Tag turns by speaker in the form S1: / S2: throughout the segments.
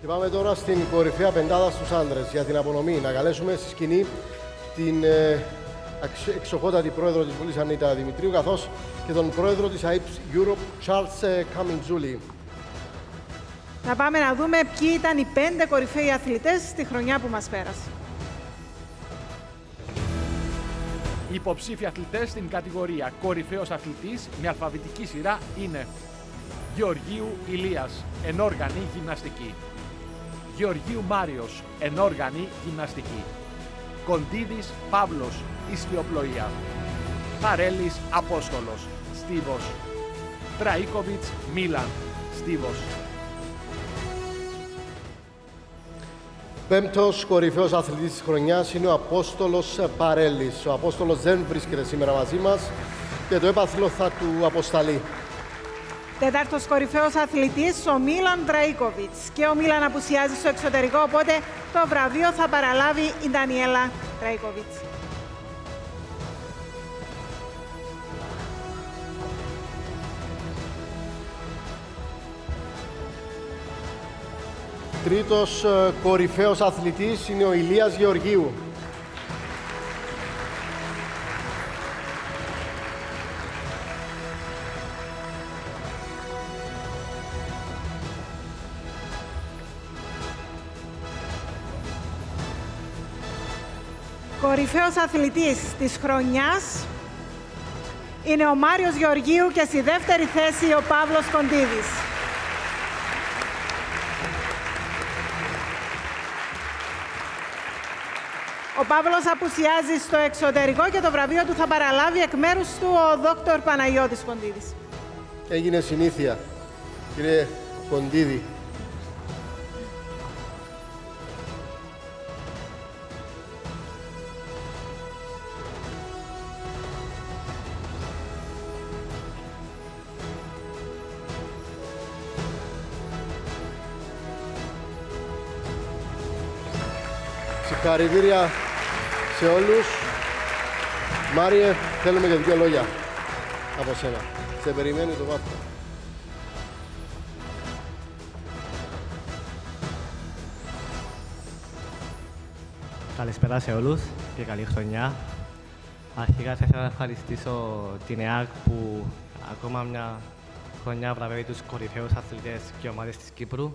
S1: Και πάμε τώρα στην κορυφαία πεντάδα στους άντρες για την απονομή. Να καλέσουμε στη σκηνή την εξοχότατη πρόεδρο της Βουλής Ανίτα Δημητρίου, καθώς και τον πρόεδρο της AIPS Europe Charles Καμιντζούλη.
S2: Να πάμε να δούμε ποιοι ήταν οι 5 κορυφαίοι αθλητές στη χρονιά που μας πέρασε.
S3: Οι υποψήφοι αθλητές στην κατηγορία κορυφαίος αθλητής με αλφαβητική σειρά είναι Γεωργίου Ηλίας, ενόργανη γυμναστική. Γεωργίου Μάριος, ενόργανη γυμναστική. Κοντίδης Παύλος, ισχυοπλοεία. Παρέλης Απόστολος, στίβος. Τραίκοβιτς Μίλαν, στίβος.
S1: Πέμπτος κορυφαίος αθλητής της χρονιάς είναι ο Απόστολος Παρέλης. Ο Απόστολος δεν βρίσκεται σήμερα μαζί μας και το έπαθλο θα του αποσταλεί.
S2: Τέταρτος κορυφαίος αθλητής, ο Μίλαν Τραίκοβιτς. Και ο Μίλαν απουσιάζει στο εξωτερικό, οπότε το βραβείο θα παραλάβει η Ντανιέλα Τραίκοβιτς.
S1: Τρίτος κορυφαίος αθλητής είναι ο Ηλίας Γεωργίου.
S2: Κορυφαίος αθλητής της χρονιάς είναι ο Μάριος Γεωργίου και στη δεύτερη θέση ο Παύλος Κοντίδης. Ο Παύλος απουσιάζει στο εξωτερικό και το βραβείο του θα παραλάβει εκ μέρους του ο Δόκτωρ Παναγιώτης Κοντίδης.
S1: Έγινε συνήθεια, κύριε Κοντίδη. Συγχαρητήρια σε όλους. Μάριε, θέλουμε και 2 λόγια από σένα. Σε περιμένει το βάθο.
S4: Καλησπέρα σε όλους και καλή χρονιά. Αρχικά θα ήθελα να ευχαριστήσω την ΕΑΚ που ακόμα μια χρονιά βραβεύει τους κορυφαίους αθλητές και ομάδες της Κύπρου.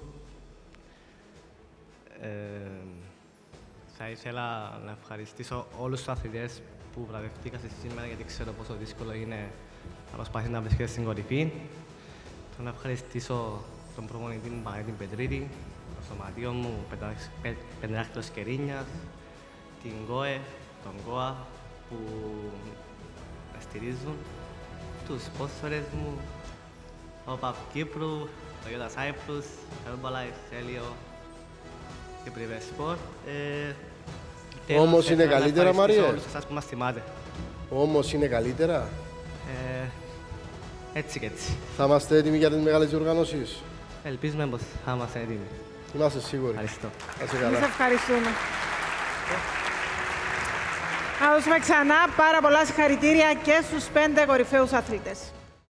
S4: Θα ήθελα να ευχαριστήσω όλους τους αθλητές που βραβευτήκαν σήμερα, γιατί ξέρω πόσο δύσκολο είναι να προσπαθείς να βρίσκεσαι στην κορυφή. Θέλω να ευχαριστήσω τον προπονητή μου Παναγιώτη Πετρίδη, το σωματείο μου Πεντράκτος Κερίνιας, την ΚΟΕ, τον ΚΟΑ που με στηρίζουν, τους σπόνσορες μου, ο ΠΑΠ Κύπρου, το Ιώτα Cyprus, Herbalife, Έλιο και Privé Sport.
S1: Όμως είναι καλύτερα, Μάριε.
S4: Όλους εσάς που μας θυμάται.
S1: Όμως είναι καλύτερα.
S4: Έτσι και έτσι.
S1: Θα είμαστε έτοιμοι για τις μεγάλες διοργανώσεις.
S4: Ελπίζουμε πως θα είμαστε έτοιμοι.
S1: Είμαστε σίγουροι.
S4: Ευχαριστώ.
S2: Εμείς ευχαριστούμε. Να δώσουμε ξανά πάρα πολλά συγχαρητήρια και στους 5 κορυφαίους αθλητές.